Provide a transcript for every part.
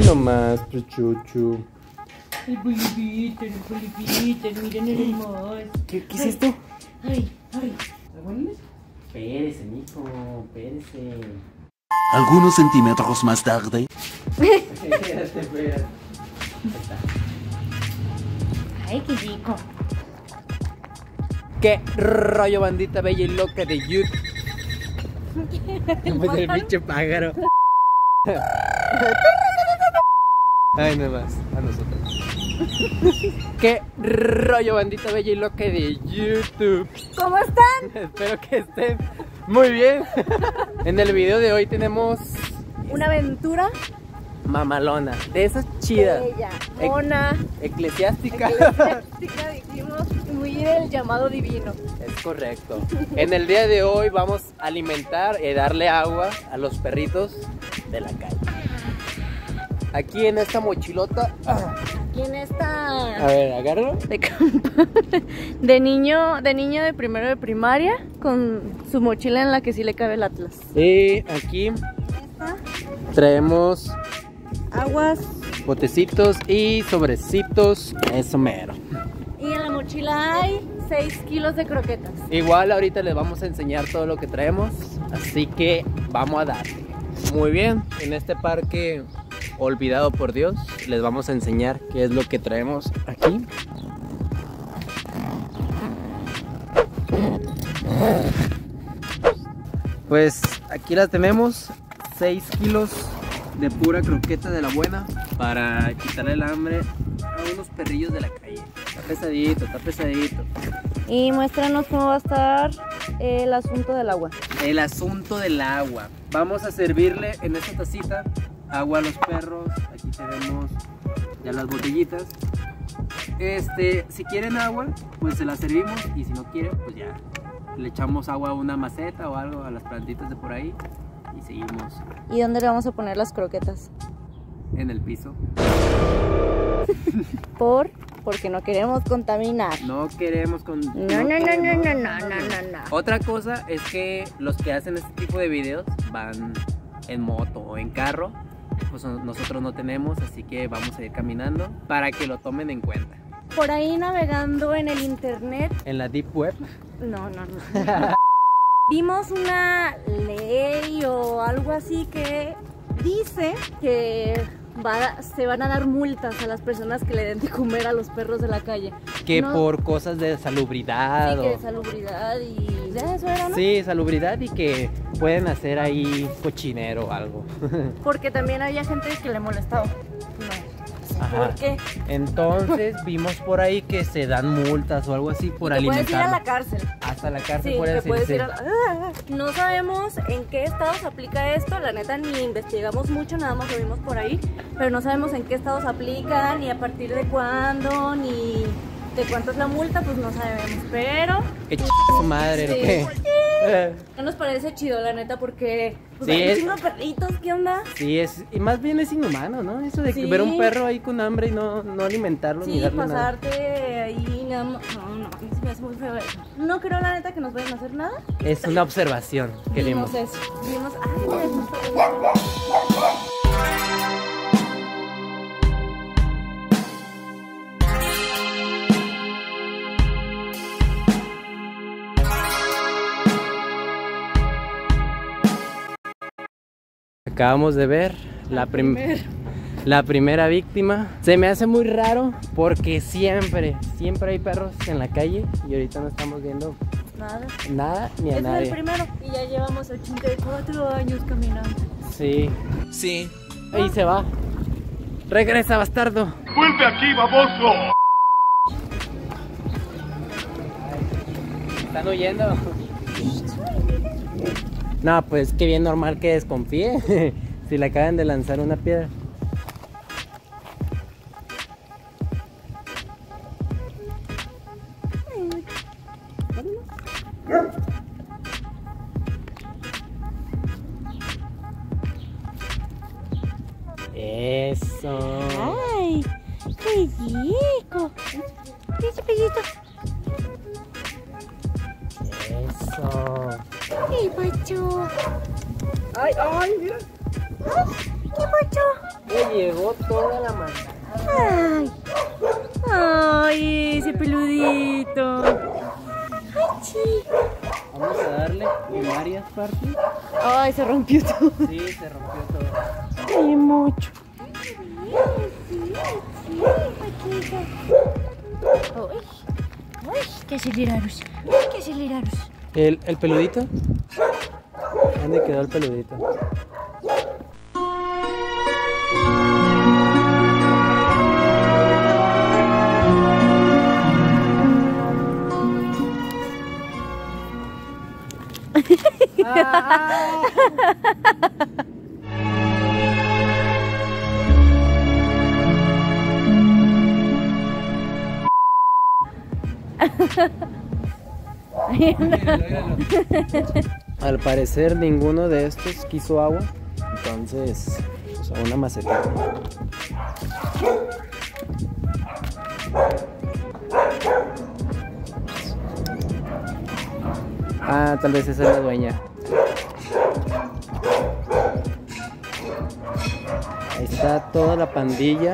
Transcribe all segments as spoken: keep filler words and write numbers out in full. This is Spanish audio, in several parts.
nomás, Chuchu. El bolivito, el bolivito, miren el hermoso. ¿Qué, ¿Qué es esto? Ay, ay. Espérese, mijo, espérese. Algunos centímetros más tarde. Espérate, espérate. Ay, qué rico. ¿Qué rollo, bandita bella y loca de YouTube? Pues el bicho pájaro. Ay, nada más, a nosotros. ¿Qué rollo, bandita bella y loca de YouTube? ¿Cómo están? Espero que estén muy bien. En el video de hoy tenemos Una aventura mamalona, de esas chidas. bella, mona, Eclesiástica. eclesiástica, dijimos, muy del llamado divino. Es correcto. En el día de hoy vamos a alimentar y darle agua a los perritos de la calle. Aquí en esta mochilota. Aquí en esta... A ver, agárralo. De campo. De niño, de niño de primero de primaria, con su mochila en la que sí le cabe el Atlas. Y aquí Esta, traemos aguas. botecitos y sobrecitos. Eso mero. Y en la mochila hay seis kilos de croquetas. Igual ahorita les vamos a enseñar todo lo que traemos. Así que vamos a darle. Muy bien, en este parque olvidado por Dios, les vamos a enseñar qué es lo que traemos aquí. Pues aquí las tenemos, seis kilos de pura croqueta de la buena para quitarle el hambre a unos perrillos de la calle. Está pesadito, está pesadito. Y muéstranos cómo va a estar el asunto del agua. El asunto del agua. Vamos a servirle en esta tacita agua a los perros. Aquí tenemos ya las botellitas. Este, si quieren agua, pues se la servimos, y si no quieren, pues ya le echamos agua a una maceta o algo, a las plantitas de por ahí, y seguimos. ¿Y dónde le vamos a poner las croquetas? En el piso. Por, porque no queremos contaminar. No queremos con... No, no, no, no, no, no, no, no, no. Otra cosa es que los que hacen este tipo de videos van en moto o en carro. Pues nosotros no tenemos, así que vamos a ir caminando para que lo tomen en cuenta. Por ahí navegando en el internet. En la deep web. No, no, no. Vimos una ley o algo así que dice que va, se van a dar multas a las personas que le den de comer a los perros de la calle. Que No. por cosas de salubridad. Sí, que o... de salubridad y de eso era, ¿no? Sí, salubridad, y que pueden hacer ahí cochinero o algo. Porque también había gente que le molestaba. No. Ajá. ¿Por qué? Entonces vimos por ahí que se dan multas o algo así por Te puedes ir a alimentar. la cárcel. Hasta la cárcel Sí, puedes te puedes irse. ir a la... Ah, no sabemos en qué estados aplica esto, la neta ni investigamos mucho, nada más lo vimos por ahí, pero no sabemos en qué estados aplica, ni a partir de cuándo, ni de cuánto es la multa, pues no sabemos, pero... Qué ch... su madre, ¿no? Sí. ¿Qué? Eh, No nos parece chido, la neta, porque pues, Sí, hay un es- chingo de perritos, ¿qué onda? Sí, es, y más bien es inhumano, ¿no? Eso de Sí. ver un perro ahí con hambre y no, no alimentarlo ni Sí, darle nada. pasarte ahí, nada más... No, no, a mí se me hace muy feo eso. No creo, la neta, que nos vayan a hacer nada. Es una observación que vimos. Vimos eso, vimos... Ay, mira, eso está bien. Acabamos de ver la, prim la primera víctima. Se me hace muy raro porque siempre, siempre hay perros en la calle, y ahorita no estamos viendo Nada. nada ni a Este es nadie. el primero y ya llevamos ochenta y cuatro años caminando. Sí. Sí. Ahí se va. Regresa, bastardo. ¡Vuelve aquí, baboso! Están huyendo. No, pues qué bien normal que desconfíe. Si le acaban de lanzar una piedra. Eso. ¡Ay! ¡Qué rico! ¡Qué pellito! Eso. ¡Qué pacho! Ay, ay, mira. ¡Qué pacho! Me llegó toda la mano. Ay, ay, ese peludito. Ay, chico. Vamos a darle en varias partes. Ay, se rompió todo. Sí, se rompió todo. Ay, mucho. Ay, qué aceleraros. Qué aceleraros. ¿El, el peludito? ¿Dónde quedó el peludito? ¡Ah! Míralo, míralo. Al parecer ninguno de estos quiso agua, entonces pues, una macetita. Ah, tal vez esa es la dueña. Ahí está toda la pandilla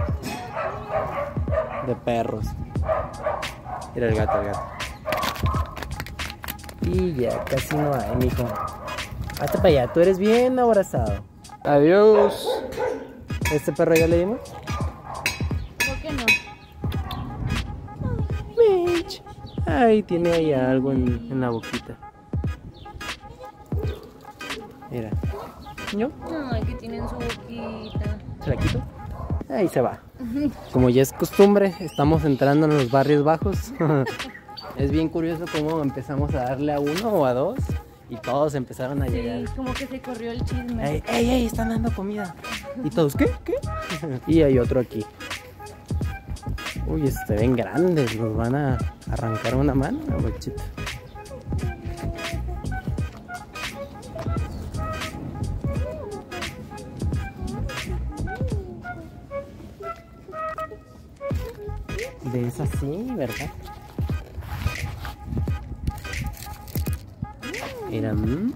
de perros. Mira el gato, el gato. Y ya casi no hay, mijo. Hazte para allá, tú eres bien abrazado. Adiós. ¿Este perro ya le dimos? ¿Por qué no? Mitch. Ay, tiene ahí algo en, en la boquita. Mira. ¿Yo? Ay, que tiene en su boquita. ¿Se la quito? Ahí se va. Como ya es costumbre, estamos entrando en los barrios bajos. Es bien curioso cómo empezamos a darle a uno o a dos y todos empezaron a llegar. Sí, como que se corrió el chisme. ¡Ey, ey, ey! Están dando comida. ¿Y todos qué? ¿Qué? Y hay otro aquí. Uy, se ven grandes. Nos van a arrancar una mano, bochito. De esas sí, ¿verdad? Mira, mmm.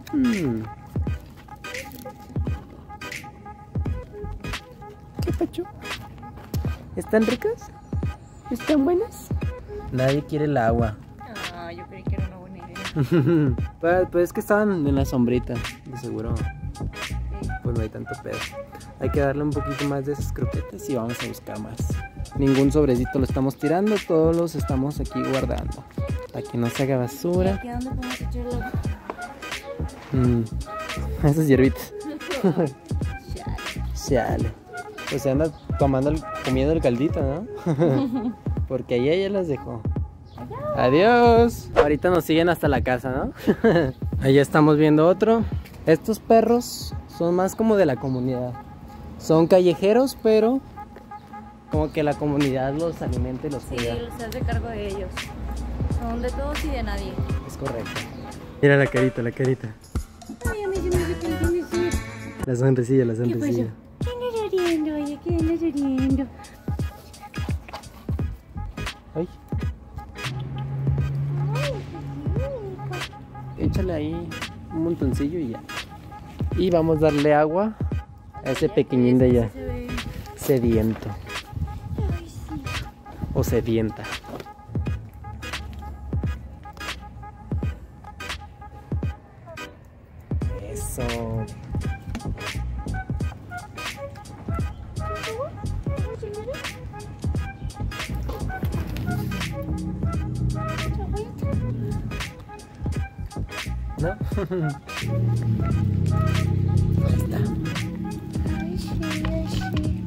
¿Qué pacho? ¿Están ricas? ¿Están buenas? Nadie quiere el agua. Ah, yo creí que era una buena idea. pues, pues es que estaban en la sombrita, de seguro. Pues no hay tanto pedo. Hay que darle un poquito más de esas croquetas y vamos a buscar más. Ningún sobrecito lo estamos tirando, todos los estamos aquí guardando. Para que no se haga basura. ¿Y a dónde podemos echar el agua? Mm, esas hierbitas. Chale. Chale. Pues se anda tomando el, comiendo el caldito, ¿no? Porque allá ya las dejó. Adiós. Ahorita nos siguen hasta la casa, ¿no? Allá estamos viendo otro. Estos perros son más como de la comunidad. Son callejeros, pero como que la comunidad los alimenta y los Sí, cuida. los hace cargo de ellos. Son de todos y de nadie. Es correcto. Mira la carita, la carita. Ay, a mí se me hace que me dice. La sonrisilla, la ¿Qué pasó? sonrisilla. ¿Qué andas riendo? Oye, ¿qué andas riendo? Ay. Échale ahí un montoncillo y ya. Y vamos a darle agua a ese pequeñín de allá. Se ve. Sediento. Ay, sí. O sedienta. Eso. ¿No? Ahí está. Ay, sí, ay, sí.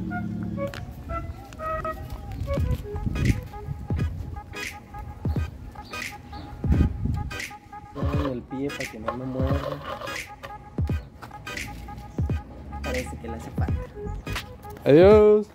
En el pie para que no me muerda. Parece que le hace falta. Adiós.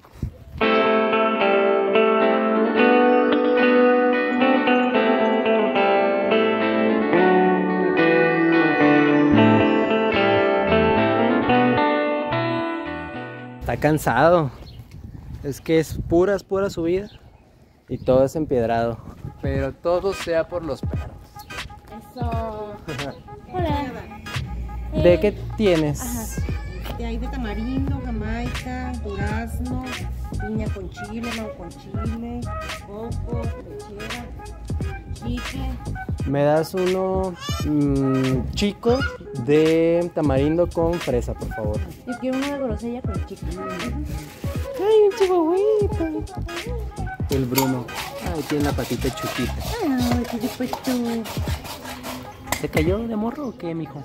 Está cansado. Es que es pura, es pura subida. Y todo es empedrado. Pero todo sea por los perros. Eso. Hola. ¿De Eh, qué tienes? Ajá. Este, hay de tamarindo, jamaica, durazno, piña con chile, mango con chile, coco, lechera, chicle. Me das uno mmm, chico de tamarindo con fresa, por favor. Yo quiero uno de grosella con chicle. Ay, un chihuahuita. El Bruno. Ay, tiene la patita chiquita. Ay, qué después tú. ¿Se cayó de morro o qué, mijo?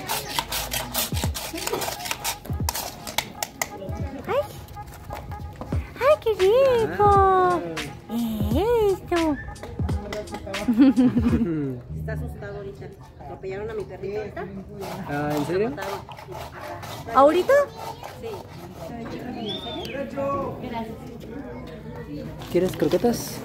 ¡Ay, qué rico! Esto. Está asustado ahorita. Atropellaron a mi perrito ahorita. Ah, ¿en serio? ¿Ahorita? ¿Quieres croquetas?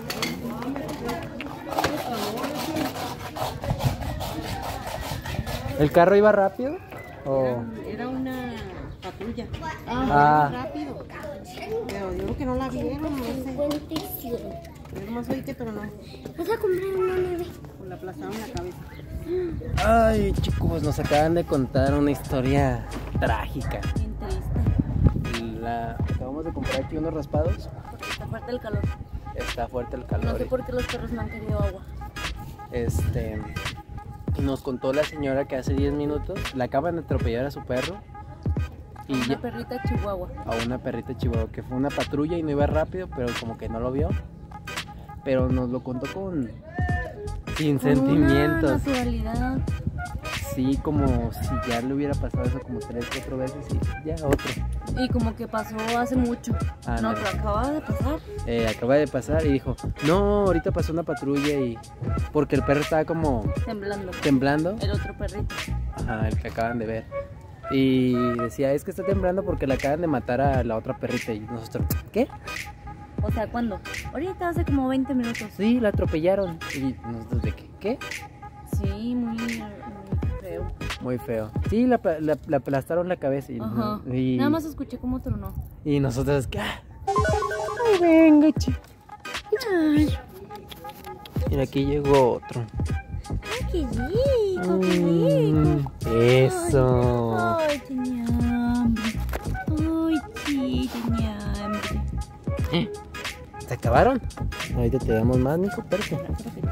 ¿El carro iba rápido? ¿O? Era una patrulla. Ah. Rápido. Pero digo que no la vieron, no sé. Yo nomás oí que tronó. Vas a comprar una nieve. Pues la aplastaron la cabeza. Ay, chicos, nos acaban de contar una historia trágica. Bien triste. La... Acabamos de comprar aquí unos raspados. Porque está fuerte el calor. Está fuerte el No calor. sé por qué los perros no han querido agua. Este... Y nos contó la señora que hace diez minutos le acaban de atropellar a su perro. Y Una ya- perrita chihuahua. a una perrita chihuahua que fue una patrulla y no iba rápido, pero como que no lo vio. Pero nos lo contó con... Sin Con una sentimientos. naturalidad. Sí, como si ya le hubiera pasado eso como tres, cuatro veces y ya otro. Y como que pasó hace mucho. Ah, no, no. pero acaba de pasar. Eh, acaba de pasar y dijo, no, ahorita pasó una patrulla y... Porque el perro estaba como Temblando. temblando. El otro perrito. Ajá, el que acaban de ver. Y decía, es que está temblando porque le acaban de matar a la otra perrita. Y nosotros, ¿qué? O sea, ¿cuándo? Ahorita hace como veinte minutos. Sí, la atropellaron. Y nosotros, ¿de qué? ¿Qué? Sí, muy, muy feo. Muy feo. Sí, la, la, la aplastaron la cabeza. Y, Ajá. y, Nada más escuché cómo tronó. y nosotros, ¿qué? Ay, venga, che. Ay, Mira, aquí llegó otro. ay, qué rico, qué rico. Mm, eso. Ay, tenía hambre. Ay, sí, tenía hambre. ¿Eh? ¿Se acabaron? Ahorita te damos más, mijo, espérate.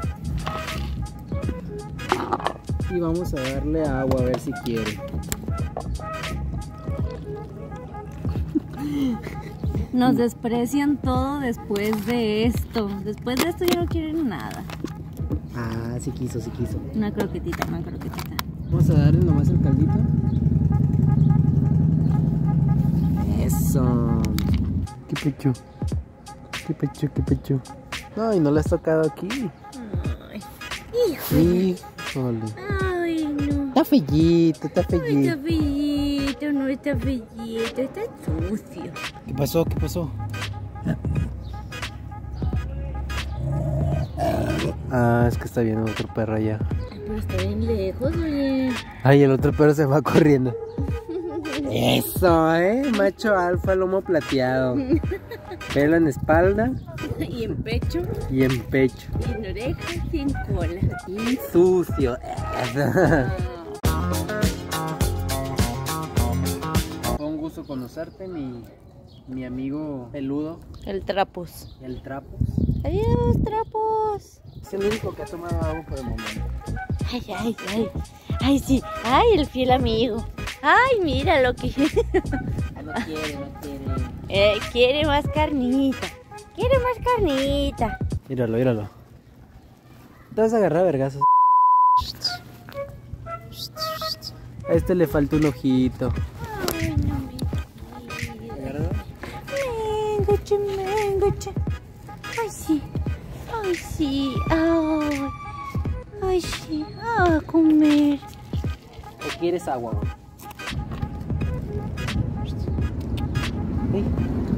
Y vamos a darle agua a ver si quiere. Nos desprecian todo después de esto. Después de esto ya no quieren nada. Ah, sí quiso, sí quiso. Una croquetita, una croquetita. Vamos a darle nomás el caldito. Eso. Qué pecho. Qué pecho, qué pecho. Ay, no le has tocado aquí. Ay, hijo. Híjole. Ay, no. Está fellito, está Ay, fellito. está bellito, no está bellito, está sucio. ¿Qué pasó? ¿Qué pasó? Ah, es que está viendo otro perro allá. Ay, pero está bien lejos, oye. Ay, el otro perro se va corriendo. Eso, eh, macho alfa, lomo plateado. Pelo en espalda Y en pecho, y en pecho. y en orejas, y en cola. Y sucio. Fue un gusto conocerte, mi, mi amigo peludo, El trapos. el Trapos. Adiós, trapos. Es el único que ha tomado agua por el momento. Ay, ay, ay. Ay, sí. Ay, el fiel amigo. Ay, mira lo que... Ah, no quiere, no quiere. Eh, quiere más carnita. Quiere más carnita. Míralo, míralo. Te vas a agarrar a vergazos. A este le falta un ojito. Ay, no me digas. ¿Agárralo? Mengoche, mengoche. Ay, sí. Ay, sí. Ay. Ay, sí. A comer. ¿O quieres agua? Sí.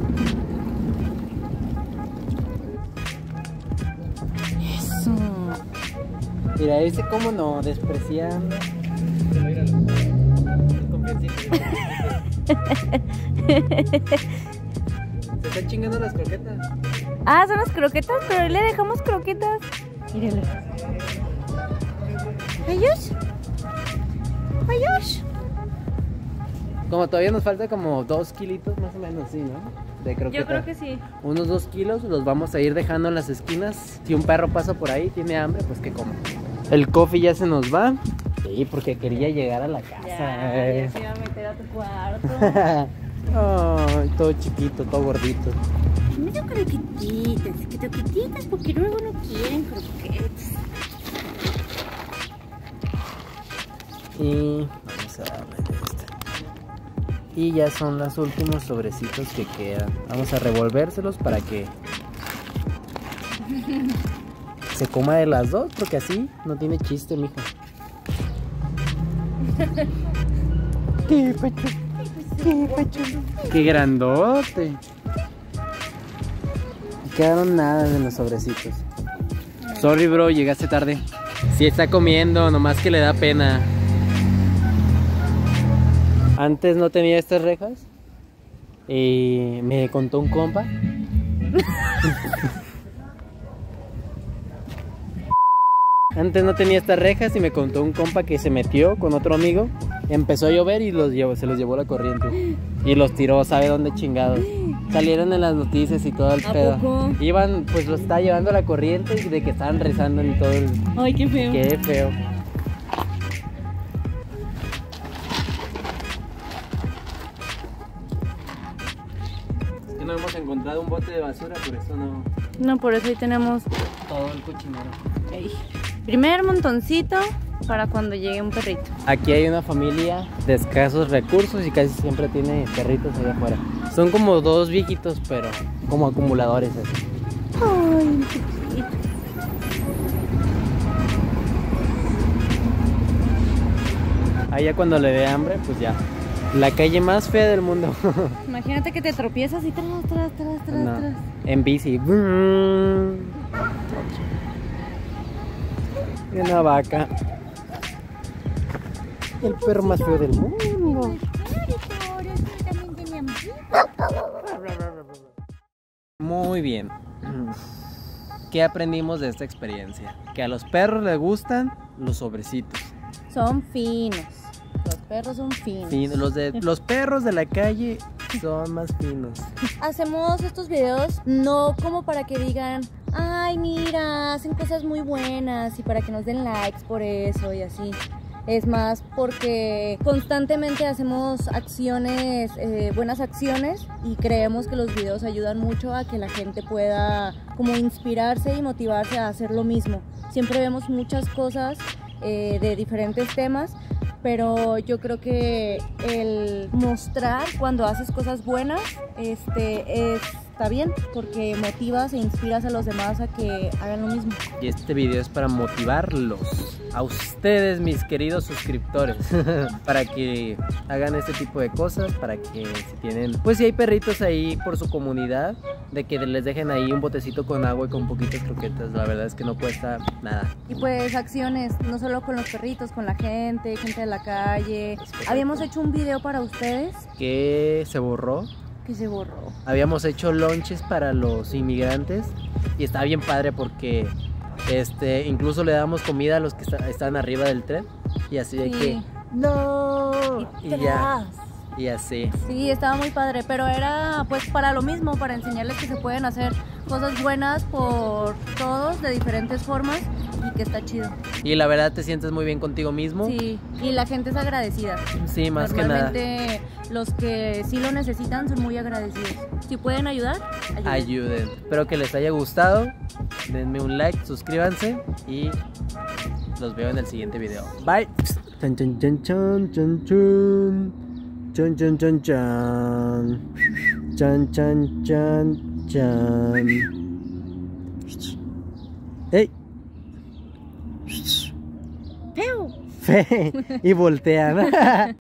Eso. Mira, ese cómo no, despreciando. Se está chingando las croquetas. Ah, son las croquetas, pero le dejamos croquetas. Míralo. Adiós. Adiós. Como todavía nos falta como dos kilitos más o menos, sí, ¿no? De croqueta. Yo creo que sí. Unos dos kilos los vamos a ir dejando en las esquinas. Si un perro pasa por ahí, tiene hambre, pues que coma. El coffee ya se nos va. Sí, porque quería llegar a la casa. Ya, ya se iba a meter a tu cuarto. Ay, todo chiquito, todo gordito. Me dio croquetitas, que croquetitas porque luego no quieren croquetas. Y vamos a darle este. Y ya son los últimos sobrecitos que quedan. Vamos a revolvérselos para que se coma de las dos, porque así no tiene chiste, mijo. ¡Qué pecho! ¡Qué pecho! ¡Qué grandote! No quedaron nada de los sobrecitos. Sorry, bro, llegaste tarde. Sí está comiendo, nomás que le da pena. Antes no tenía estas rejas y me contó un compa. Antes no tenía estas rejas y me contó un compa que se metió con otro amigo. Empezó a llover y los llevó, se los llevó la corriente. Y los tiró, ¿sabe dónde chingados? Salieron en las noticias y todo el ¿A pedo. poco? Iban, pues lo estaba llevando la corriente y de que estaban rezando y todo el... Ay, qué feo. Qué feo. Es que no hemos encontrado un bote de basura, por eso no... No, por eso ahí tenemos Todo el cochinero. ahí. Primer montoncito para cuando llegue un perrito. Aquí hay una familia de escasos recursos y casi siempre tiene perritos allá afuera. Son como dos viejitos, pero como acumuladores así. Ay, chiquito. Allá cuando le dé hambre, pues ya. La calle más fea del mundo. Imagínate que te tropiezas y tras, tras, tras, tras, No, tras. en bici. Y una vaca. El perro más feo del mundo. Muy bien. ¿Qué aprendimos de esta experiencia? Que a los perros les gustan los sobrecitos. Son finos. Los perros son finos. Fin- los, de, los perros de la calle son más finos. Hacemos estos videos no como para que digan, ay, mira, hacen cosas muy buenas y para que nos den likes por eso y así. Es más porque constantemente hacemos acciones, eh, buenas acciones, y creemos que los videos ayudan mucho a que la gente pueda como inspirarse y motivarse a hacer lo mismo. Siempre vemos muchas cosas eh, de diferentes temas, pero yo creo que el mostrar cuando haces cosas buenas este, es, está bien, porque motivas e inspiras a los demás a que hagan lo mismo. Y este video es para motivarlos, a ustedes, mis queridos suscriptores, para que hagan este tipo de cosas, para que si tienen, pues si hay perritos ahí por su comunidad, de que les dejen ahí un botecito con agua y con poquitas croquetas. La verdad es que no cuesta nada. Y pues acciones, no solo con los perritos, con la gente, gente de la calle. Habíamos hecho un video para ustedes Que se borró. que se borró. Habíamos hecho lunches para los inmigrantes y está bien padre porque este incluso le damos comida a los que está- están arriba del tren y así de Sí. que no Y y ya tras. y así. Sí, estaba muy padre, pero era pues para lo mismo, para enseñarles que se pueden hacer cosas buenas por todos de diferentes formas y que está chido. Y la verdad te sientes muy bien contigo mismo. Sí, y la gente es agradecida. Sí, más que nada. Normalmente los que sí lo necesitan son muy agradecidos. Si pueden ayudar, ayuden. Ayuden. Espero que les haya gustado. Denme un like, suscríbanse y los veo en el siguiente video. Bye. Chan chan chan chan chan chan. Chan chan chan chan. Chan chan chan chan. ¡Ey! ¡Feo! Fe. Y voltean.